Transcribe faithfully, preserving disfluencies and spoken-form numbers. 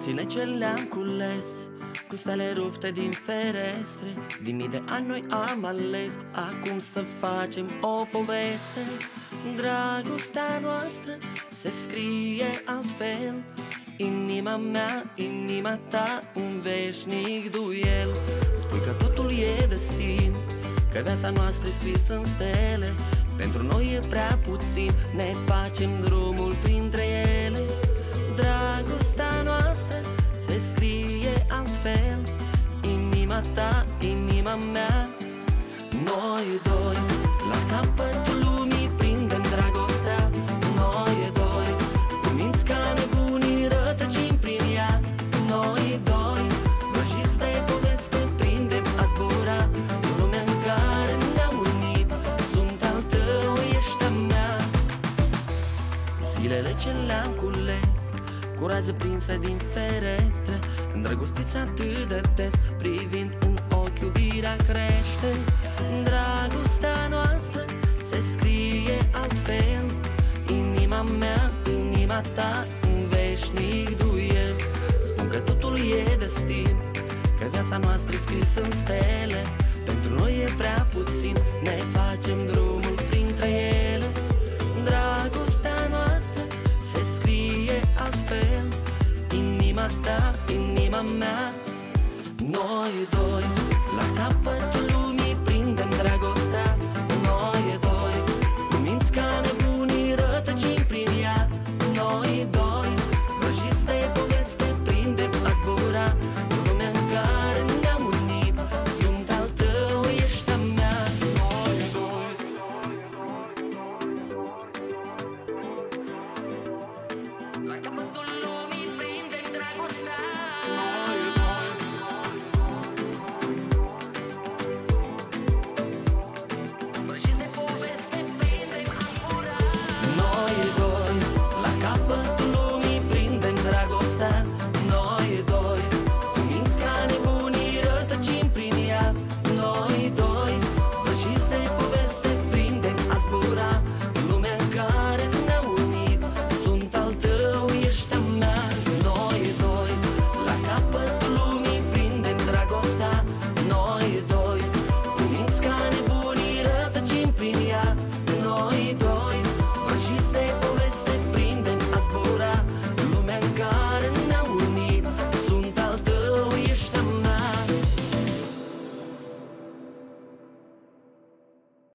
Nopțile ce le-am cules, cu stele rupte din ferestre, din mii de ani noi am ales acum să facem o poveste. Dragostea noastră se scrie altfel, inima mea, inima ta, un veșnic duel. Spui că totul e destin, că viața noastră e scrisă în stele, pentru noi e prea puțin, ne facem drumul printre ele. Dragostea noastră se scrie altfel, inima ta, inima mea, noi doi, la capătul lumii prindem dragostea. Noi doi, cu minți ca nebunii rătăcim prin ea. Noi doi, vrăjiți de poveste, prindem a zbura. Lumea în care ne-am unit, sunt al tău, ești a mea. Zilele ce le-am cules, cu raze prinse din ferestre, îndrăgostiți atât de des, privind în ochi iubirea crește. Dragostea noastră se scrie altfel, inima mea, inima ta, un veșnic duel. Spun că totul e destin, că viața noastră e scrisă în stele, pentru noi e prea puțin, ne facem drumul printre ele. Dragostea noastră se scrie altfel, inima ta, inima mea, noi doi.